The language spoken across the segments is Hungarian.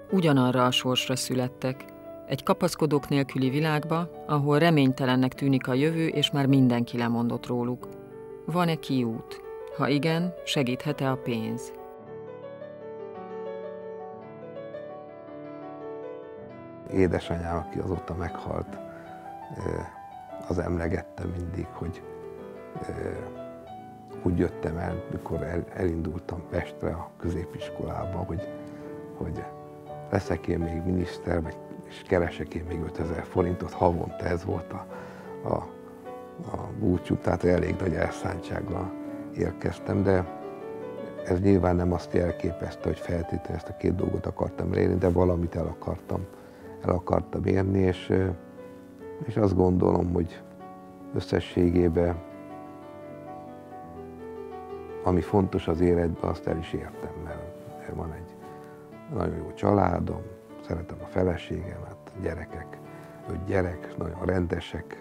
Ugyanarra a sorsra születtek, egy kapaszkodók nélküli világba, ahol reménytelennek tűnik a jövő, és már mindenki lemondott róluk. Van-e kiút? Ha igen, segíthet-e a pénz? Édesanyám, aki azóta meghalt, az emlegette mindig, hogy úgy jöttem el, mikor elindultam Pestre a középiskolába, hogy leszek én még miniszter, és keresek én még 5000 forintot havonta, ez volt a búcsú, tehát elég nagy elszántsággal érkeztem, de ez nyilván nem azt jelképezte, hogy feltétlenül ezt a két dolgot akartam elérni, de valamit el akartam érni, és azt gondolom, hogy összességében, ami fontos az életben, azt el is értem, mert van egy nagyon jó családom, szeretem a feleségemet, gyerekek, 5 gyerek, nagyon rendesek.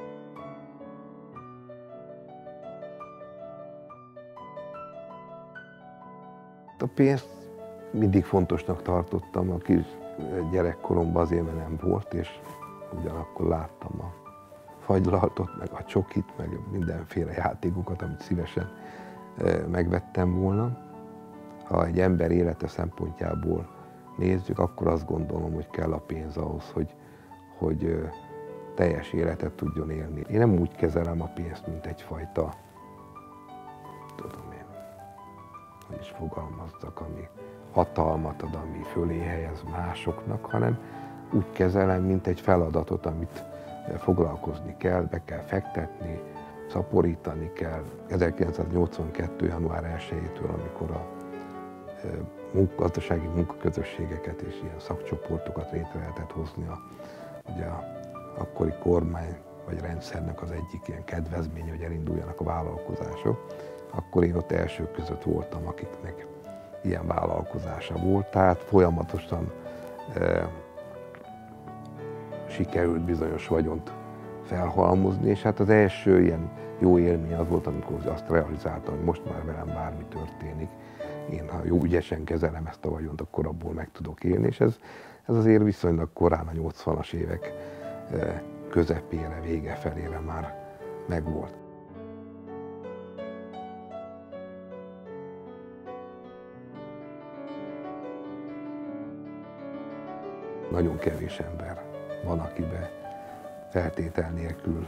A pénzt mindig fontosnak tartottam, a kis gyerekkoromban azért, mert nem volt, és ugyanakkor láttam a fagylaltot, meg a csokit, meg mindenféle játékokat, amit szívesen megvettem volna. Ha egy ember élete szempontjából nézzük, akkor azt gondolom, hogy kell a pénz ahhoz, hogy teljes életet tudjon élni. Én nem úgy kezelem a pénzt, mint egyfajta, tudom én, hogy is fogalmazzak, ami hatalmat ad, ami fölé helyez másoknak, hanem úgy kezelem, mint egy feladatot, amit foglalkozni kell, be kell fektetni, szaporítani kell. 1982. január 1-től, amikor a gazdasági munkaközösségeket és ilyen szakcsoportokat létre lehetett hozni ugye a akkori kormány vagy rendszernek az egyik ilyen kedvezménye, hogy elinduljanak a vállalkozások, akkor én ott elsők között voltam, akiknek ilyen vállalkozása volt, tehát folyamatosan sikerült bizonyos vagyont felhalmozni, és hát az első ilyen jó élmény az volt, amikor azt realizáltam, hogy most már velem bármi történik. Én, ha jó ügyesen kezelem ezt a vagyont, akkor abból meg tudok élni, és ez azért viszonylag korán a 80-as évek közepére, vége felére már megvolt. Nagyon kevés ember van, akiben feltétel nélkül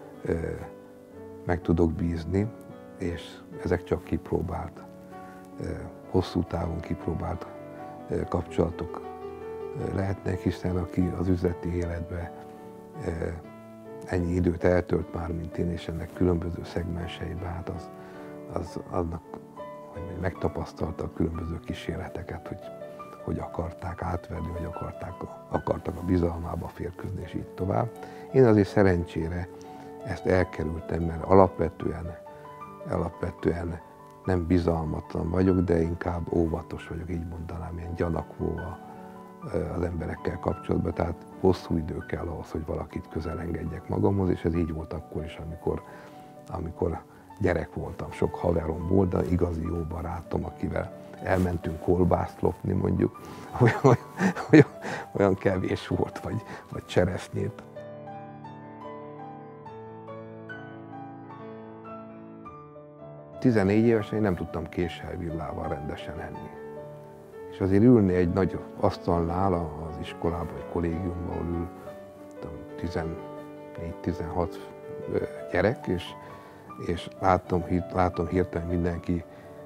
meg tudok bízni, és ezek csak kipróbált, hosszú távon kipróbált kapcsolatok lehetnek, hiszen aki az üzleti életbe ennyi időt eltölt már, mint én, és ennek különböző szegmenseiben, hát az annak, hogy megtapasztalta a különböző kísérleteket, hogy akarták átverni, vagy akartak a bizalmába férkőzni, és így tovább. Én azért szerencsére ezt elkerültem, mert alapvetően nem bizalmatlan vagyok, de inkább óvatos vagyok, így mondanám, ilyen gyanakvó az emberekkel kapcsolatban, tehát hosszú idő kell ahhoz, hogy valakit közel engedjek magamhoz, és ez így volt akkor is, amikor gyerek voltam. Sok haverom volt, de igazi jó barátom, akivel elmentünk kolbászt lopni mondjuk, olyan kevés volt, vagy cseresznyét. – 14 évesen én nem tudtam késsel, villával rendesen enni. És azért ülni egy nagy asztalnál az iskolában, vagy kollégiumban, ahol ül 14-16 gyerek, és látom hirtelen mindenki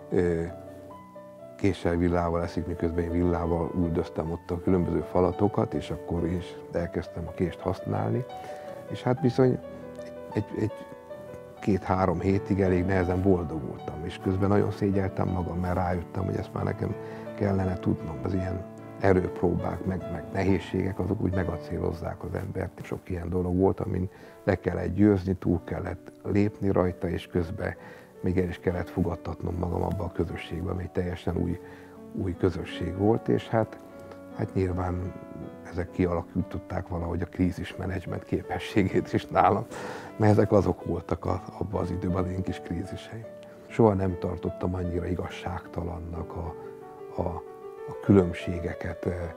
késsel, villával eszik, miközben én villával üldöztem ott a különböző falatokat, és akkor is elkezdtem a kést használni. És hát bizony egy 2-3 hétig elég nehezen boldogultam, és közben nagyon szégyeltem magam, mert rájöttem, hogy ezt már nekem kellene tudnom. Az ilyen erőpróbák, meg nehézségek, azok úgy megacélozzák az embert. Sok ilyen dolog volt, amin le kellett győzni, túl kellett lépni rajta, és közben még el is kellett fogadtatnom magam abba a közösségbe, ami egy teljesen új közösség volt, és hát nyilván ezek kialakították valahogy a krízismenedzsment képességét is nálam, mert ezek azok voltak abban az időben az én kis kríziseim. Soha nem tartottam annyira igazságtalannak a különbségeket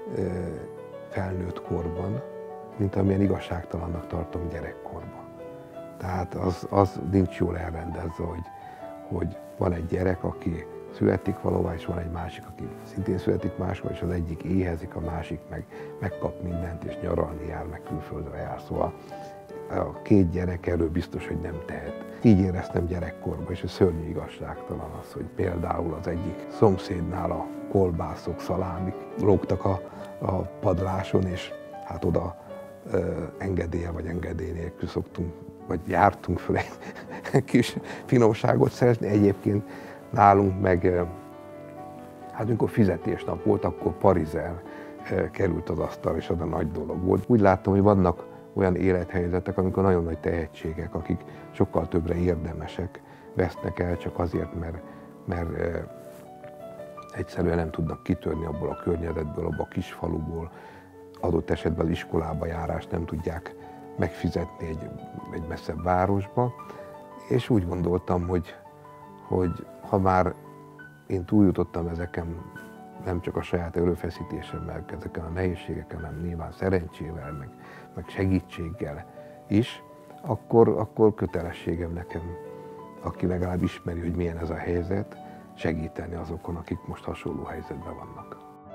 felnőtt korban, mint amilyen igazságtalannak tartom gyerekkorban. Tehát az nincs jól elrendezve, hogy van egy gyerek, aki születik valóban, és van egy másik, aki szintén születik máshol, és az egyik éhezik, a másik meg megkap mindent, és nyaralni jár, meg külföldre jár. Szóval a két gyerek erről biztos, hogy nem tehet. Így éreztem gyerekkorban, és a szörnyű igazságtalan az, hogy például az egyik szomszédnál a kolbászok, szalámik lógtak a padláson, és hát oda engedélye vagy engedély nélkül szoktunk, vagy jártunk föl egy kis finomságot szerezni. Egyébként nálunk meg, hát amikor fizetésnap volt, akkor parizel került az asztal, és az a nagy dolog volt. Úgy láttam, hogy vannak olyan élethelyzetek, amikor nagyon nagy tehetségek, akik sokkal többre érdemesek, vesznek el csak azért, mert egyszerűen nem tudnak kitörni abból a környezetből, abból a kis faluból, adott esetben az iskolába járást nem tudják megfizetni egy messzebb városba, és úgy gondoltam, hogy ha már én túljutottam ezeken, nem csak a saját erőfeszítésemmel, ezeken a nehézségeken, hanem nyilván szerencsével, meg segítséggel is, akkor kötelességem nekem, aki legalább ismeri, hogy milyen ez a helyzet, segíteni azokon, akik most hasonló helyzetben vannak.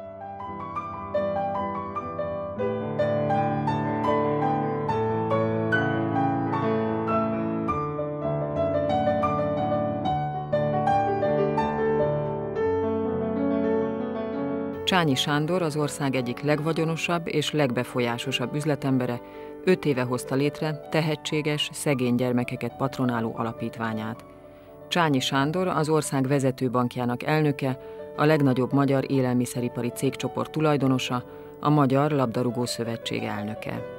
Csányi Sándor az ország egyik legvagyonosabb és legbefolyásosabb üzletembere 5 éve hozta létre tehetséges, szegény gyermekeket patronáló alapítványát. Csányi Sándor az ország vezető bankjának elnöke, a legnagyobb magyar élelmiszeripari cégcsoport tulajdonosa, a Magyar Labdarúgó Szövetség elnöke.